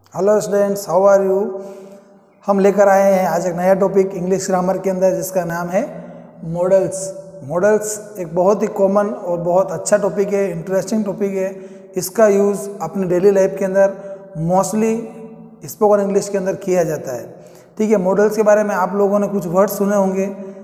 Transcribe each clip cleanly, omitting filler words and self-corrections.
Hello students, how are you. हम लेकर आए हैं आज एक नया टॉपिक इंग्लिश ग्रामर के अंदर जिसका नाम है मॉडल्स। मॉडल्स एक बहुत ही कॉमन और बहुत अच्छा टॉपिक है, इंटरेस्टिंग टॉपिक है। इसका यूज़ अपने डेली लाइफ के अंदर मोस्टली स्पोकन इंग्लिश के अंदर किया जाता है। ठीक है, मॉडल्स के बारे में आप लोगों ने कुछ वर्ड सुने होंगे,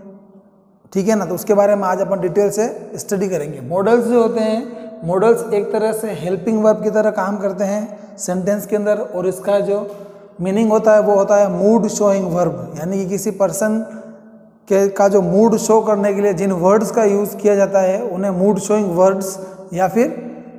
ठीक है ना, तो उसके बारे में आज अपन डिटेल से स्टडी करेंगे। मॉडल्स जो होते हैं, मॉडल्स एक तरह से हेल्पिंग वर्ब की तरह काम करते हैं सेंटेंस के अंदर, और इसका जो मीनिंग होता है वो होता है मूड शोइंग वर्ब, यानी कि किसी पर्सन के का जो मूड शो करने के लिए जिन वर्ड्स का यूज़ किया जाता है उन्हें मूड शोइंग वर्ड्स या फिर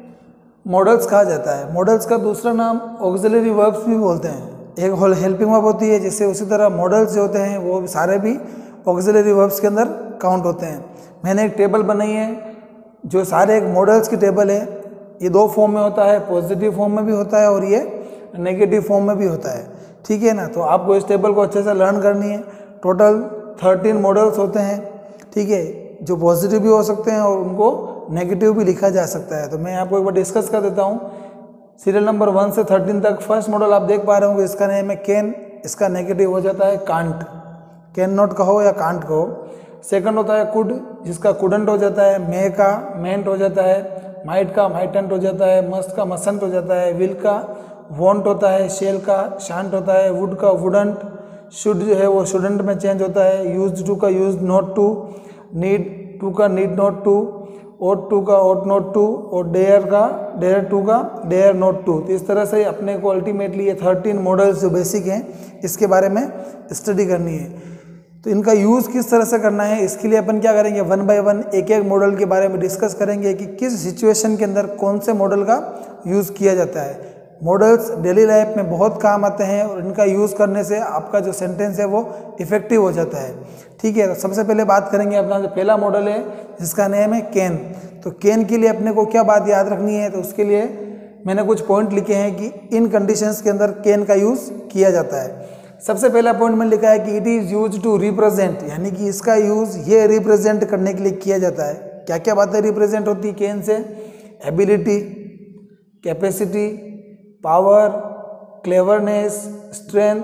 मॉडल्स कहा जाता है। मॉडल्स का दूसरा नाम ऑक्सिलरी वर्ब्स भी बोलते हैं। एक हेल्पिंग वर्ब होती है, जिससे उसी तरह मॉडल्स जो होते हैं वो सारे भी ऑक्सिलरी वर्ब्स के अंदर काउंट होते हैं। मैंने एक टेबल बनाई है जो सारे एक मॉडल्स की टेबल है। ये दो फॉर्म में होता है, पॉजिटिव फॉर्म में भी होता है और ये नेगेटिव फॉर्म में भी होता है। ठीक है ना, तो आपको इस टेबल को अच्छे से लर्न करनी है। टोटल 13 मॉडल्स होते हैं, ठीक है, जो पॉजिटिव भी हो सकते हैं और उनको नेगेटिव भी लिखा जा सकता है। तो मैं आपको एक बार डिस्कस कर देता हूँ। सीरियल नंबर 1 से 13 तक फर्स्ट मॉडल आप देख पा रहे होंगे, इसका नेम है कैन। इसका नेगेटिव हो जाता है कांट, कैन नॉट कहो या कांट कहो। सेकंड होता है कुड, जिसका कुडंट हो जाता है। मे का मेंट हो जाता है। माइट का माइटेंट हो जाता है। मस्ट का मसंट हो जाता है। विल का वॉन्ट होता है। शेल का शांट होता है। वुड का वुडंट। शुड जो है वो शुडंट में चेंज होता है। यूज्ड टू का used not to. Need to का need not to. Ought to का ओट नॉट टू। और डेयर का डेयर टू का डेयर नॉट टू। तो इस तरह से अपने को अल्टीमेटली ये 13 मॉडल्स जो बेसिक हैं इसके बारे में स्टडी करनी है। तो इनका यूज़ किस तरह से करना है, इसके लिए अपन क्या करेंगे, 1 बाय 1 एक एक मॉडल के बारे में डिस्कस करेंगे कि किस सिचुएशन के अंदर कौन से मॉडल का यूज़ किया जाता है। मॉडल्स डेली लाइफ में बहुत काम आते हैं और इनका यूज़ करने से आपका जो सेंटेंस है वो इफेक्टिव हो जाता है। ठीक है, तो सबसे पहले बात करेंगे अपना जो पहला मॉडल है जिसका नेम है कैन। तो कैन के लिए अपने को क्या बात याद रखनी है, तो उसके लिए मैंने कुछ पॉइंट लिखे हैं कि इन कंडीशंस के अंदर कैन का यूज़ किया जाता है। सबसे पहला पॉइंट में लिखा है कि it is use to represent, यानी कि इसका यूज़ ये रिप्रेजेंट करने के लिए किया जाता है। क्या क्या बातें रिप्रेजेंट होती है कैन से, ability, capacity, power, cleverness, strength,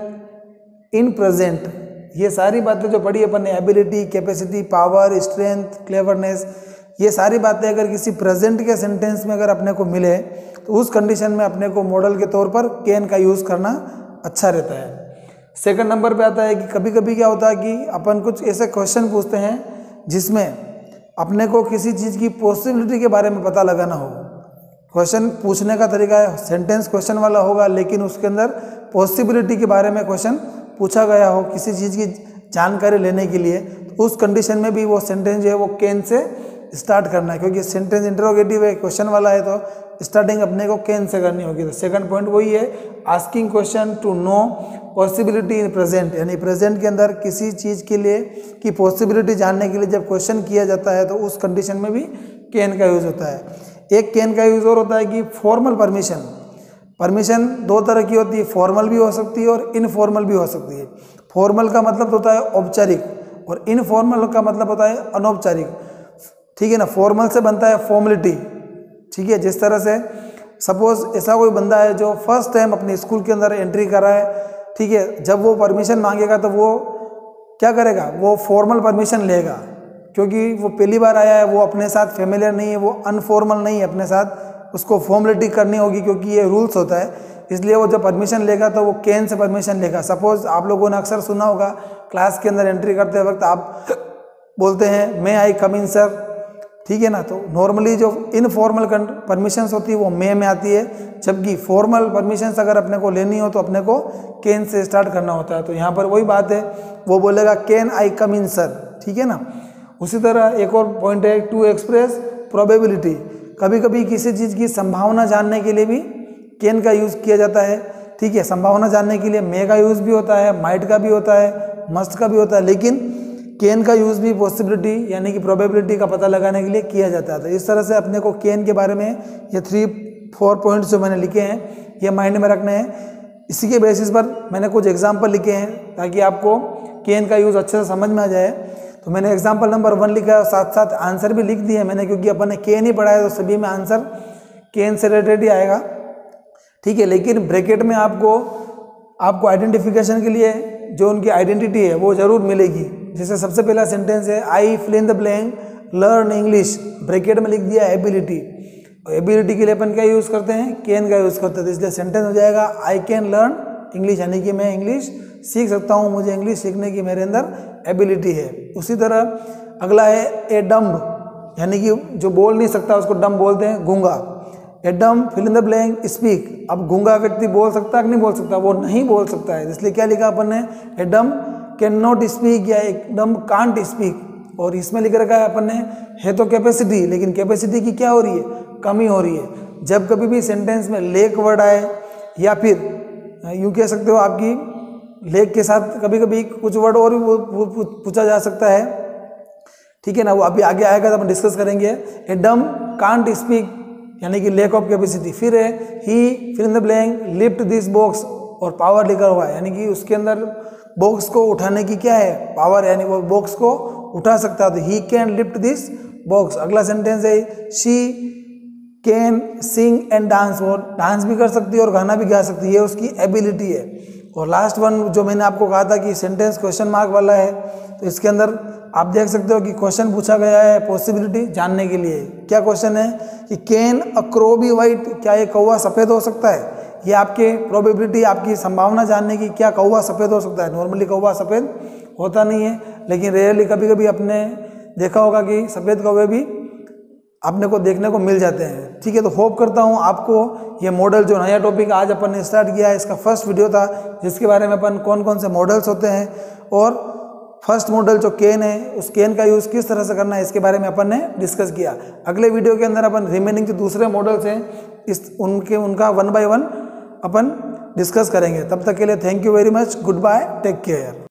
in present. ये सारी बातें जो पढ़ी अपन ने, ability, capacity, power, strength, cleverness, ये सारी बातें अगर किसी प्रेजेंट के सेंटेंस में अगर अपने को मिले तो उस कंडीशन में अपने को मॉडल के तौर पर कैन का यूज़ करना अच्छा रहता है। सेकंड नंबर पे आता है कि कभी कभी क्या होता है कि अपन कुछ ऐसे क्वेश्चन पूछते हैं जिसमें अपने को किसी चीज़ की पॉसिबिलिटी के बारे में पता लगाना हो। क्वेश्चन पूछने का तरीका है, सेंटेंस क्वेश्चन वाला होगा लेकिन उसके अंदर पॉसिबिलिटी के बारे में क्वेश्चन पूछा गया हो किसी चीज़ की जानकारी लेने के लिए, तो उस कंडीशन में भी वो सेंटेंस जो है वो कैन से स्टार्ट करना है, क्योंकि सेंटेंस इंटरोगेटिव है, क्वेश्चन वाला है, तो स्टार्टिंग अपने को कैन से करनी होगी। तो सेकंड पॉइंट वही है, asking question to know possibility in present, यानी प्रेजेंट के अंदर किसी चीज़ के लिए की पॉसिबिलिटी जानने के लिए जब क्वेश्चन किया जाता है तो उस कंडीशन में भी कैन का यूज़ होता है। एक कैन का यूज़ और होता है कि फॉर्मल परमिशन। परमिशन दो तरह की होती है, फॉर्मल भी हो सकती है और इनफॉर्मल भी हो सकती है। फॉर्मल का मतलब होता है औपचारिक और इनफॉर्मल का मतलब होता है अनौपचारिक। ठीक है ना, फॉर्मल से बनता है फॉर्मेलिटी। ठीक है, जिस तरह से सपोज ऐसा कोई बंदा है जो फर्स्ट टाइम अपने स्कूल के अंदर एंट्री कर रहा है, ठीक है, जब वो परमिशन मांगेगा तो वो क्या करेगा, वो फॉर्मल परमिशन लेगा, क्योंकि वो पहली बार आया है, वो अपने साथ फेमिलियर नहीं है, वो अनफॉर्मल नहीं है अपने साथ, उसको फॉर्मेलिटी करनी होगी क्योंकि ये रूल्स होता है। इसलिए वो जब परमिशन लेगा तो वो कैन से परमिशन लेगा। सपोज आप लोगों ने अक्सर सुना होगा क्लास के अंदर एंट्री करते वक्त आप बोलते हैं मे आई कम इन सर, ठीक है ना। तो नॉर्मली जो इनफॉर्मल परमिशंस होती है वो मे में आती है, जबकि फॉर्मल परमिशंस अगर अपने को लेनी हो तो अपने को कैन से स्टार्ट करना होता है। तो यहाँ पर वही बात है, वो बोलेगा can I come in sir, ठीक है ना। उसी तरह एक और पॉइंट है टू एक्सप्रेस प्रोबेबिलिटी। कभी कभी किसी चीज़ की संभावना जानने के लिए भी कैन का यूज़ किया जाता है। ठीक है, संभावना जानने के लिए मे का यूज़ भी होता है, माइट का भी होता है, मस्ट का भी होता है, लेकिन कैन का यूज़ भी पॉसिबिलिटी यानी कि प्रोबेबिलिटी का पता लगाने के लिए किया जाता है। तो इस तरह से अपने को कैन के बारे में ये 3-4 पॉइंट्स जो मैंने लिखे हैं ये माइंड में रखने हैं। इसी के बेसिस पर मैंने कुछ एग्जाम्पल लिखे हैं ताकि आपको कैन का यूज़ अच्छे से समझ में आ जाए। तो मैंने एग्जाम्पल नंबर 1 लिखा है और साथ साथ आंसर भी लिख दिए मैंने, क्योंकि अपन ने कैन ही पढ़ा है तो सभी में आंसर कैन से रिलेटेड ही आएगा। ठीक है। लेकिन ब्रैकेट में आपको आइडेंटिफिकेशन के लिए जो उनकी आइडेंटिटी है वो जरूर मिलेगी। जैसे सबसे पहला सेंटेंस है I fill in the blank learn English, bracket में लिख दिया एबिलिटी। एबिलिटी के लिए अपन क्या यूज़ करते हैं, कैन का यूज़ करते हैं, तो इसलिए सेंटेंस हो जाएगा आई कैन लर्न इंग्लिश, यानी कि मैं इंग्लिश सीख सकता हूँ, मुझे इंग्लिश सीखने की मेरे अंदर एबिलिटी है। उसी तरह अगला है ए डम्ब, यानी कि जो बोल नहीं सकता उसको डम्ब बोलते हैं, गूंगा। A dumb fill in the blank speak, अब गूंगा व्यक्ति बोल सकता है कि नहीं बोल सकता, वो नहीं बोल सकता है, इसलिए क्या लिखा अपन ने, a dumb can not speak या ए डम्ब कांट स्पीक। और इसमें लिख रखा है अपन ने है तो कैपेसिटी, लेकिन कैपेसिटी की क्या हो रही है, कमी हो रही है। जब कभी भी सेंटेंस में लेक वर्ड आए या फिर यूँ कह सकते हो आपकी लेक के साथ कभी कभी कुछ वर्ड और भी वो पूछा जा सकता है, ठीक है ना, वो अभी आगे आएगा तो अपन डिस्कस करेंगे। ए डम कांट स्पीक, यानी कि लैक ऑफ कैपेसिटी। फिर है he fill in the blank lift this box, और पावर लिखा हुआ है, यानी कि उसके अंदर बॉक्स को उठाने की क्या है, पावर, यानी वो बॉक्स को उठा सकता है, तो he can lift this box. अगला सेंटेंस है she can sing and dance, वो डांस भी कर सकती है और गाना भी गा सकती है, ये उसकी एबिलिटी है। और लास्ट वन जो मैंने आपको कहा था कि सेंटेंस क्वेश्चन मार्क वाला है, तो इसके अंदर आप देख सकते हो कि क्वेश्चन पूछा गया है पॉसिबिलिटी जानने के लिए। क्या क्वेश्चन है कि can a crow be white, क्या ये कौवा सफ़ेद हो सकता है, ये आपके प्रोबेबिलिटी, आपकी संभावना जानने की, क्या कौवा सफ़ेद हो सकता है। नॉर्मली कौवा सफ़ेद होता नहीं है, लेकिन रेयरली कभी कभी आपने देखा होगा कि सफ़ेद कौवे भी अपने को देखने को मिल जाते हैं, ठीक है। तो होप करता हूँ आपको ये मॉडल जो नया टॉपिक आज अपन ने स्टार्ट किया है, इसका फर्स्ट वीडियो था जिसके बारे में अपन कौन कौन से मॉडल्स होते हैं और फर्स्ट मॉडल जो कैन है उस कैन का यूज़ किस तरह से करना है इसके बारे में अपन ने डिस्कस किया। अगले वीडियो के अंदर अपन रिमेनिंग जो दूसरे मॉडल्स हैं उनका 1 by 1 अपन डिस्कस करेंगे। तब तक के लिए thank you very much, goodbye, take care.